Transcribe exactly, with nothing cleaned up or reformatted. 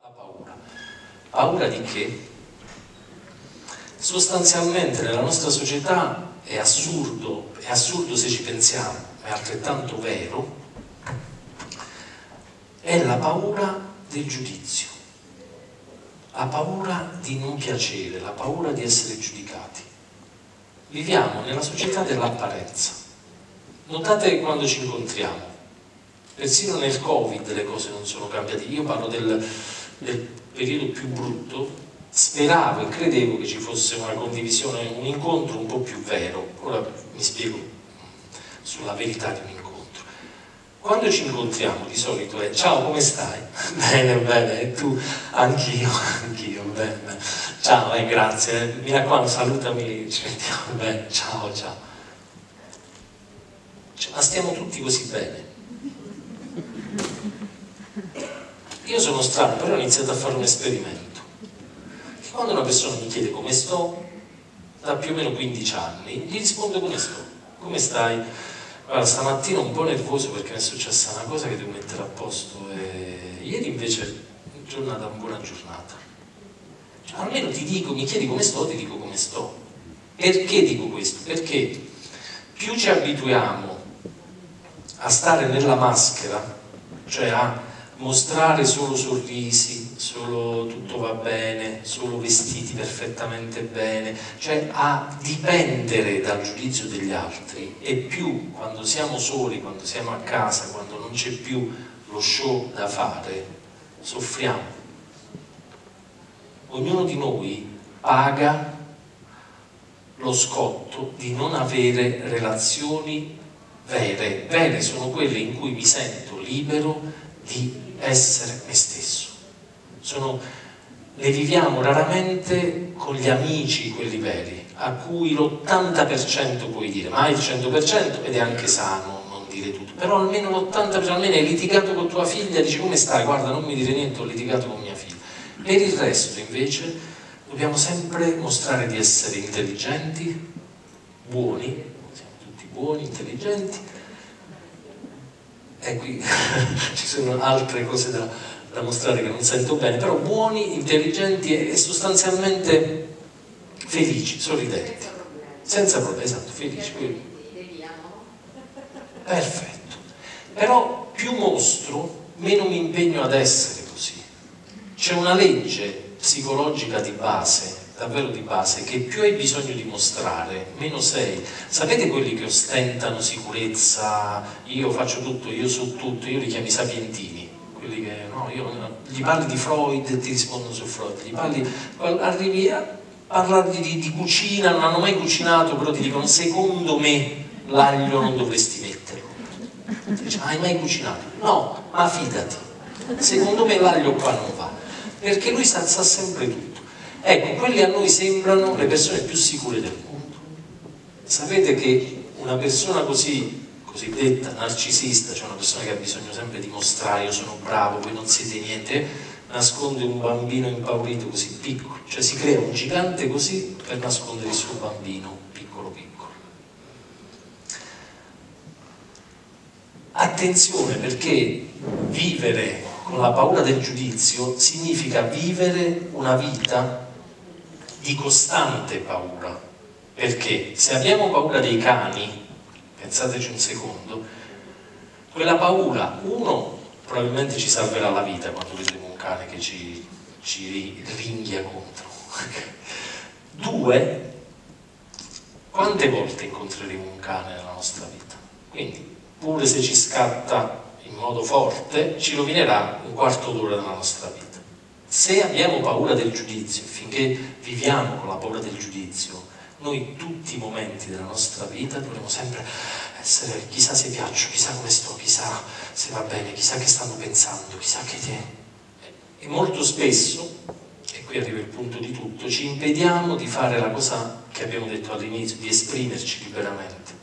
La paura. Paura di che? Sostanzialmente nella nostra società è assurdo, è assurdo se ci pensiamo, è altrettanto vero, è la paura del giudizio, la paura di non piacere, la paura di essere giudicati. Viviamo nella società dell'apparenza. Notate che quando ci incontriamo, persino nel Covid le cose non sono cambiate. Io parlo del, del periodo più brutto, speravo e credevo che ci fosse una condivisione, un incontro un po' più vero. Ora mi spiego sulla verità di un incontro. Quando ci incontriamo di solito è ciao, come stai? Bene, bene, e tu? Anch'io, anch'io, bene, bene. Ciao, eh, grazie, mi raccomando, salutami, ci mettiamo bene, ciao, ciao. Cioè, ma stiamo tutti così bene? Io sono strano, però ho iniziato a fare un esperimento. Che quando una persona mi chiede come sto, da più o meno quindici anni, gli rispondo come sto, come stai? Guarda, stamattina un po' nervoso perché mi è successa una cosa che devo mettere a posto e ieri invece giornata, una buona giornata. Cioè, almeno ti dico, mi chiedi come sto, ti dico come sto. Perché dico questo? Perché più ci abituiamo a stare nella maschera, cioè a mostrare solo sorrisi, solo tutto va bene, solo vestiti perfettamente bene, cioè a dipendere dal giudizio degli altri, e più quando siamo soli, quando siamo a casa, quando non c'è più lo show da fare, soffriamo. Ognuno di noi paga lo scotto di non avere relazioni vere. Vere sono quelle in cui mi sento libero di essere me stesso. Sono, le viviamo raramente con gli amici, quelli veri, a cui l'ottanta per cento puoi dire, mai il cento per cento, ed è anche sano non dire tutto, però almeno l'ottanta per cento, almeno hai litigato con tua figlia, dici come stai? Guarda, non mi dire niente, ho litigato con mia figlia. Per il resto invece dobbiamo sempre mostrare di essere intelligenti, buoni, siamo tutti buoni, intelligenti. E qui ci sono altre cose da, da mostrare che non sento bene, però buoni, intelligenti e, e sostanzialmente felici, sorridenti, senza problemi, esatto, felici. Quindi. Perfetto. Però più mostro, meno mi impegno ad essere così. C'è una legge psicologica di base, davvero di base, che più hai bisogno di mostrare, meno sei. Sapete quelli che ostentano sicurezza, io faccio tutto, io so tutto, io li chiamo i sapientini, quelli che, no, io, gli parli di Freud e ti rispondono su Freud, gli parli, arrivi a parlargli di, di cucina, non hanno mai cucinato, però ti dicono, secondo me l'aglio non dovresti metterlo. Dice, hai mai cucinato? No, ma fidati, secondo me l'aglio qua non va, perché lui sa, sa sempre tutto. Ecco, quelli a noi sembrano le persone più sicure del mondo. Sapete che una persona così, cosiddetta narcisista, cioè una persona che ha bisogno sempre di mostrare io sono bravo, voi non siete niente, nasconde un bambino impaurito così piccolo, cioè si crea un gigante così per nascondere il suo bambino piccolo piccolo. Attenzione, perché vivere con la paura del giudizio significa vivere una vita di costante paura. Perché se abbiamo paura dei cani, pensateci un secondo, quella paura, uno, probabilmente ci salverà la vita quando vedremo un cane che ci, ci ringhia contro. Due, quante volte incontreremo un cane nella nostra vita? Quindi pure se ci scatta in modo forte, ci rovinerà un quarto d'ora della nostra vita. Se abbiamo paura del giudizio, finché viviamo con la paura del giudizio, noi tutti i momenti della nostra vita dovremo sempre essere, chissà se piaccio, chissà come sto, chissà se va bene, chissà che stanno pensando, chissà che ti è. E molto spesso, e qui arriva il punto di tutto, ci impediamo di fare la cosa che abbiamo detto all'inizio, di esprimerci liberamente.